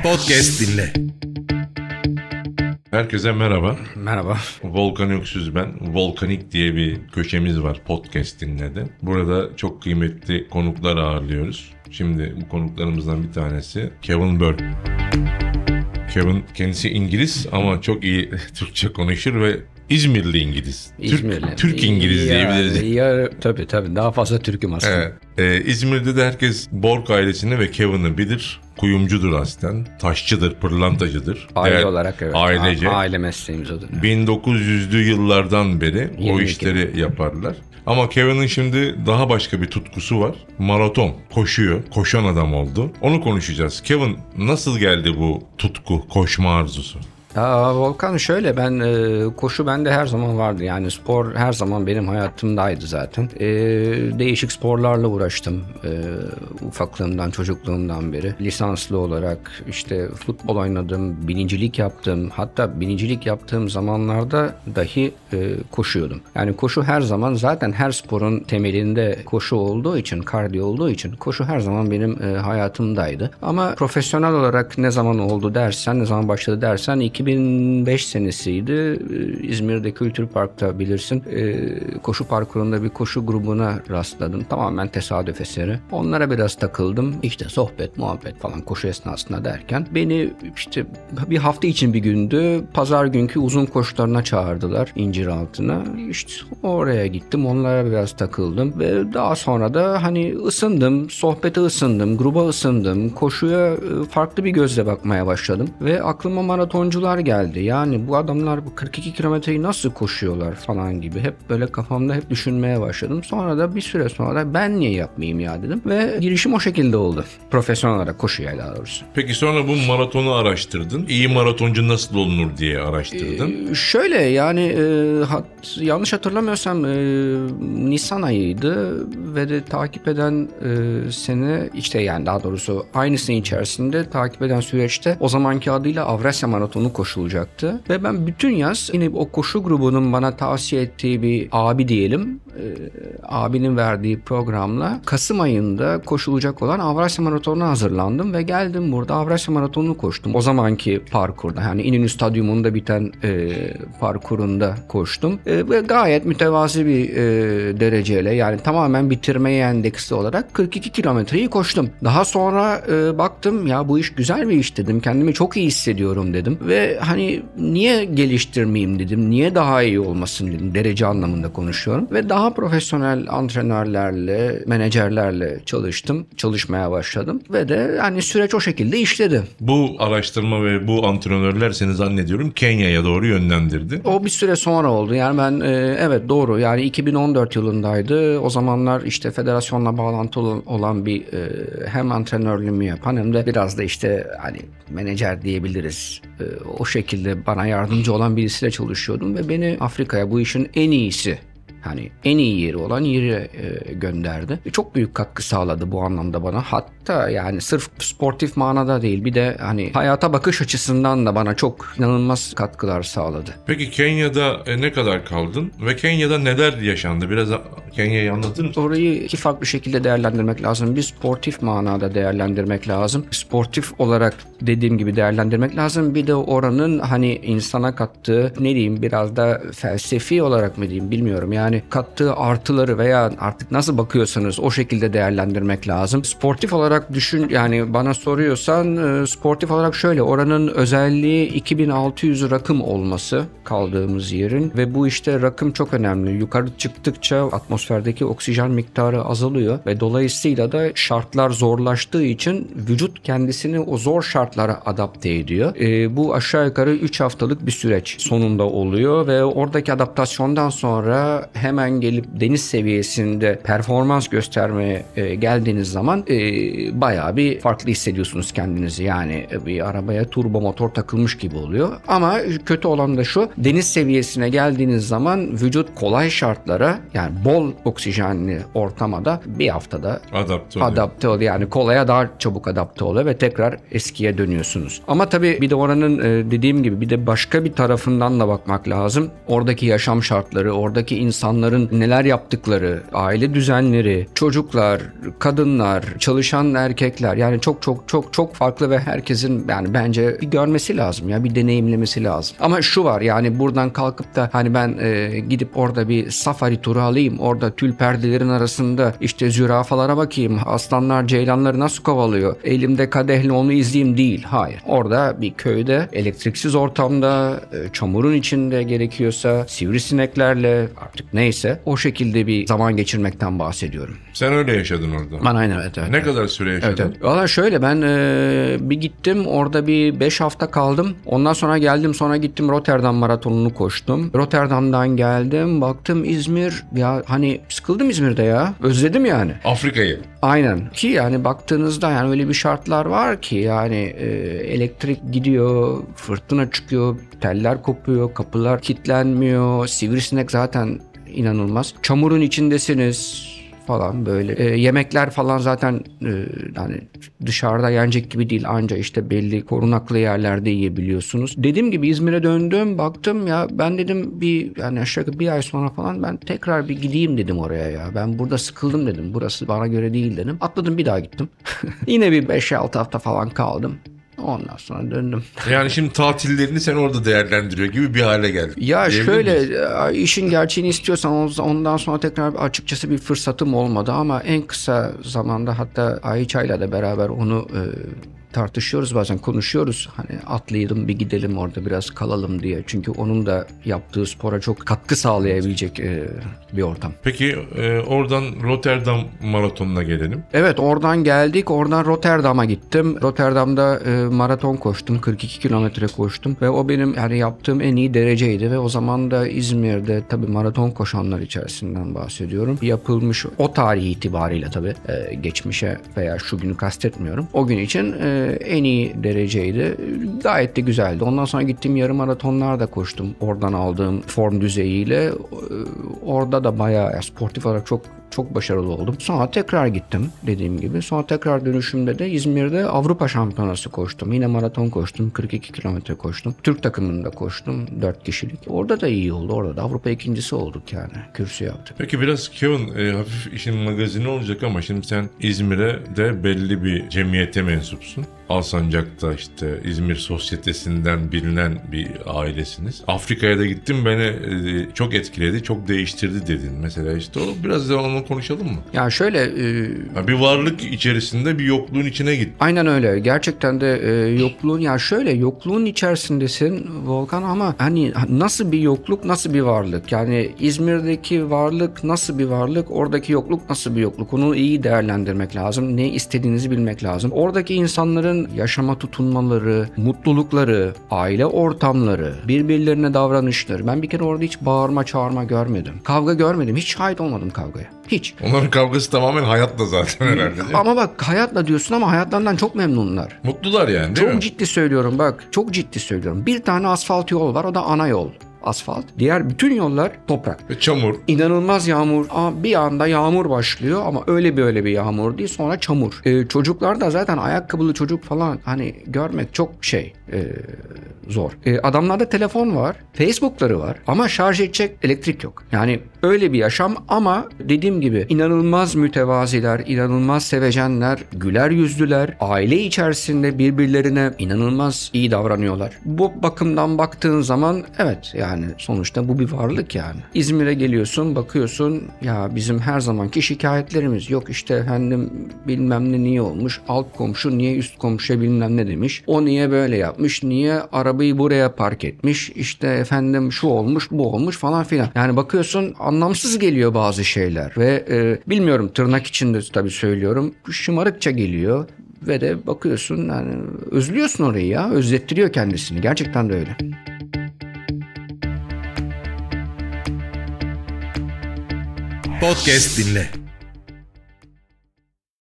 Podcast dinle. Herkese merhaba. Merhaba. Volkan Öksüz ben. Volkanik diye bir köşemiz var Podcast dinle'de. Burada çok kıymetli konuklar ağırlıyoruz. Şimdi bu konuklarımızdan bir tanesi Kevin Burke. Kevin kendisi İngiliz ama çok iyi Türkçe konuşur ve İzmirli İngiliz. İzmirli. Türk İngiliz diyebiliriz. Ya, tabii daha fazla Türk'üm aslında. Evet. İzmir'de de herkes Bork ailesini ve Kevin'i bilir. Kuyumcudur aslen. Taşçıdır, pırlantacıdır. Aile olarak evet. Ailece. Aile mesleğimiz odur. 1900'lü yıllardan beri o 22. işleri yaparlar. Ama Kevin'in şimdi daha başka bir tutkusu var. Maraton. Koşuyor. Koşan adam oldu. Onu konuşacağız. Kevin, nasıl geldi bu tutku, koşma arzusu? Volkan şöyle, ben koşu bende her zaman vardı, yani spor her zaman benim hayatımdaydı zaten. Değişik sporlarla uğraştım ufaklığımdan, çocukluğumdan beri. Lisanslı olarak işte futbol oynadım, binicilik yaptım, hatta binicilik yaptığım zamanlarda dahi koşuyordum. Yani koşu her zaman, zaten her sporun temelinde koşu olduğu için, kardiyo olduğu için koşu her zaman benim hayatımdaydı. Ama profesyonel olarak ne zaman oldu dersen, ne zaman başladı dersen 2005 senesiydi. İzmir'de Kültür Park'ta bilirsin. Koşu parkurunda bir koşu grubuna rastladım. Tamamen tesadüf eseri. Onlara biraz takıldım. İşte sohbet, muhabbet falan koşu esnasında derken beni işte bir hafta için bir gündü. Pazar günkü uzun koşularına çağırdılar İnciraltı'na. İşte oraya gittim. Onlara biraz takıldım ve daha sonra da hani ısındım. Sohbete ısındım. Gruba ısındım. Koşuya farklı bir gözle bakmaya başladım ve aklıma maratoncular geldi. Yani bu adamlar bu 42 kilometreyi nasıl koşuyorlar falan gibi. Hep böyle kafamda hep düşünmeye başladım. Sonra da bir süre sonra da ben niye yapmayayım ya dedim. Ve girişim o şekilde oldu. Profesyonel olarak koşuya daha doğrusu. Peki sonra bu maratonu araştırdın. İyi maratoncu nasıl olunur diye araştırdın. Şöyle yani yanlış hatırlamıyorsam Nisan ayıydı ve de takip eden sene işte, yani daha doğrusu aynı sene içerisinde takip eden süreçte o zamanki adıyla Avrasya Maratonu koşulacaktı. Ve ben bütün yaz yine o koşu grubunun bana tavsiye ettiği bir abi diyelim, abinin verdiği programla Kasım ayında koşulacak olan Avrasya Maratonu'na hazırlandım ve geldim burada Avrasya Maratonu'nu koştum. O zamanki parkurda, yani İnönü Stadyumu'nda biten parkurunda koştum ve gayet mütevazi bir dereceyle, yani tamamen bitirmeye endeksli olarak 42 kilometreyi koştum. Daha sonra baktım ya bu iş güzel bir iş dedim. Kendimi çok iyi hissediyorum dedim ve hani niye geliştirmeyeyim dedim. Niye daha iyi olmasın dedim. Derece anlamında konuşuyorum ve daha profesyonel antrenörlerle, menajerlerle çalışmaya başladım ve de hani süreç o şekilde işledi. Bu araştırma ve bu antrenörler seni zannediyorum Kenya'ya doğru yönlendirdi. O bir süre sonra oldu. Yani ben evet doğru, yani 2014 yılındaydı. O zamanlar işte federasyonla bağlantılı olan bir hem antrenörlüğümü yapan hem de biraz da işte hani menajer diyebiliriz. O şekilde bana yardımcı olan birisiyle çalışıyordum ve beni Afrika'ya bu işin en iyisi, hani en iyi yeri olan yere gönderdi. Çok büyük katkı sağladı bu anlamda bana. Hatta yani sırf sportif manada değil, bir de hani hayata bakış açısından da bana çok inanılmaz katkılar sağladı. Peki Kenya'da ne kadar kaldın ve Kenya'da neler yaşandı? Biraz Kenya'yı anlatır mısın? Orayı iki farklı şekilde değerlendirmek lazım. Bir sportif manada değerlendirmek lazım. Sportif olarak dediğim gibi değerlendirmek lazım. Bir de oranın hani insana kattığı, ne diyeyim, biraz da felsefi olarak mı diyeyim bilmiyorum. Yani kattığı artıları veya artık nasıl bakıyorsanız o şekilde değerlendirmek lazım. Sportif olarak düşün, yani bana soruyorsan sportif olarak şöyle, oranın özelliği 2600 rakım olması kaldığımız yerin ve bu işte rakım çok önemli. Yukarı çıktıkça atmosferdeki oksijen miktarı azalıyor ve dolayısıyla da şartlar zorlaştığı için vücut kendisini o zor şartlara adapte ediyor. Bu aşağı yukarı 3 haftalık bir süreç sonunda oluyor ve oradaki adaptasyondan sonra hemen gelip deniz seviyesinde performans göstermeye geldiğiniz zaman bayağı bir farklı hissediyorsunuz kendinizi. Yani bir arabaya turbo motor takılmış gibi oluyor. Ama kötü olan da şu, deniz seviyesine geldiğiniz zaman vücut kolay şartlara, yani bol oksijenli ortama da bir haftada adapte oluyor. Yani kolaya daha çabuk adapte oluyor ve tekrar eskiye dönüyorsunuz. Ama tabii bir de oranın dediğim gibi bir de başka bir tarafından da bakmak lazım. Oradaki yaşam şartları, oradaki insan insanların neler yaptıkları, aile düzenleri, çocuklar, kadınlar, çalışan erkekler, yani çok çok çok çok farklı ve herkesin yani bence bir görmesi lazım ya, bir deneyimlemesi lazım. Ama şu var, yani buradan kalkıp da hani ben gidip orada bir safari turu alayım, orada tül perdelerin arasında işte zürafalara bakayım, aslanlar ceylanları nasıl kovalıyor, elimde kadehle onu izleyeyim değil. Hayır. Orada bir köyde elektriksiz ortamda, çamurun içinde gerekiyorsa sivrisineklerle, artık neyse o şekilde bir zaman geçirmekten bahsediyorum. Sen öyle yaşadın orada. Ben aynen evet. Ne kadar süre yaşadın? Evet. Valla şöyle, ben bir gittim orada bir 5 hafta kaldım. Ondan sonra geldim, sonra gittim Rotterdam maratonunu koştum. Rotterdam'dan geldim, baktım İzmir, ya hani sıkıldım İzmir'de ya. Özledim yani. Afrika'yı. Aynen. Ki yani baktığınızda yani öyle bir şartlar var ki yani elektrik gidiyor, fırtına çıkıyor, teller kopuyor, kapılar kilitlenmiyor, sivrisinek zaten inanılmaz. Çamurun içindesiniz falan böyle. Yemekler falan zaten hani dışarıda yenecek gibi değil, anca işte belli korunaklı yerlerde yiyebiliyorsunuz. Dediğim gibi İzmir'e döndüm, baktım ya, ben dedim bir yani aşağı yukarı bir ay sonra falan ben tekrar bir gideyim dedim oraya ya. Ben burada sıkıldım dedim. Burası bana göre değil dedim. Atladım, bir daha gittim. Yine bir 5-6 hafta falan kaldım. Ondan sonra döndüm. Yani şimdi tatillerini sen orada değerlendiriyor gibi bir hale geldin. Ya şöyle, miyiz? işin gerçeğini istiyorsan ondan sonra tekrar açıkçası bir fırsatım olmadı ama en kısa zamanda, hatta Ayça'yla da beraber onu tartışıyoruz, bazen konuşuyoruz. Hani atlayalım bir gidelim orada biraz kalalım diye. Çünkü onun da yaptığı spora çok katkı sağlayabilecek bir ortam. Peki oradan Rotterdam maratonuna gelelim. Evet, oradan geldik. Oradan Rotterdam'a gittim. Rotterdam'da maraton koştum. 42 kilometre koştum. Ve o benim yani yaptığım en iyi dereceydi. Ve o zaman da İzmir'de tabii maraton koşanlar içerisinden bahsediyorum. Yapılmış o tarihi itibariyle tabii geçmişe veya şu günü kastetmiyorum. O gün için en iyi dereceydi. Gayet de güzeldi. Ondan sonra gittiğim yarım maratonlar da koştum. Oradan aldığım form düzeyiyle orada da bayağı sportif olarak çok başarılı oldum. Sonra tekrar gittim dediğim gibi. Sonra tekrar dönüşümde de İzmir'de Avrupa Şampiyonası koştum. Yine maraton koştum. 42 kilometre koştum. Türk takımında koştum. 4 kişilik. Orada da iyi oldu. Orada da Avrupa ikincisi olduk yani. Kürsü yaptık. Peki biraz Kevin, hafif işin magazini olacak ama şimdi sen İzmir'e de belli bir cemiyete mensupsun. Alsancak'ta işte İzmir sosyetesinden bilinen bir ailesiniz. Afrika'ya da gittim, beni çok etkiledi, çok değiştirdi dedin. Mesela işte o biraz da onu konuşalım mı? Ya şöyle... bir varlık içerisinde bir yokluğun içine git. Aynen öyle. Gerçekten de yokluğun, ya şöyle yokluğun içerisindesin Volkan, ama hani nasıl bir yokluk, nasıl bir varlık? Yani İzmir'deki varlık nasıl bir varlık? Oradaki yokluk nasıl bir yokluk? Onu iyi değerlendirmek lazım. Ne istediğinizi bilmek lazım. Oradaki insanların yaşama tutunmaları, mutlulukları, aile ortamları, birbirlerine davranışları. Ben bir kere orada hiç bağırma çağırma görmedim. Kavga görmedim. Hiç şahit olmadım kavgaya. Hiç. Onların kavgası tamamen hayatla zaten herhalde. Ama bak, hayatla diyorsun ama hayatlarından çok memnunlar. Mutlular yani, değil mi? Çok ciddi söylüyorum bak. Çok ciddi söylüyorum. Bir tane asfalt yol var. O da ana yol. Asfalt. Diğer bütün yollar toprak. Ve çamur. İnanılmaz yağmur. Ama bir anda yağmur başlıyor ama öyle bir yağmur değil. Sonra çamur. Çocuklar da zaten ayakkabılı çocuk falan hani görmek çok zor. Adamlarda telefon var. Facebook'ları var. Ama şarj edecek elektrik yok. Yani öyle bir yaşam ama dediğim gibi inanılmaz mütevaziler, inanılmaz sevecenler, güler yüzlüler. Aile içerisinde birbirlerine inanılmaz iyi davranıyorlar. Bu bakımdan baktığın zaman evet, yani sonuçta bu bir varlık yani. İzmir'e geliyorsun, bakıyorsun ya bizim her zamanki şikayetlerimiz yok, işte efendim bilmem ne niye olmuş, alt komşu niye üst komşuya bilmem ne demiş, o niye böyle yapmış, niye arabayı buraya park etmiş, işte efendim şu olmuş bu olmuş falan filan. Yani bakıyorsun anlamsız geliyor bazı şeyler ve bilmiyorum, tırnak içinde tabii söylüyorum, şımarıkça geliyor ve de bakıyorsun yani özlüyorsun orayı ya, özlettiriyor kendisini, gerçekten de öyle. Podcast dinle.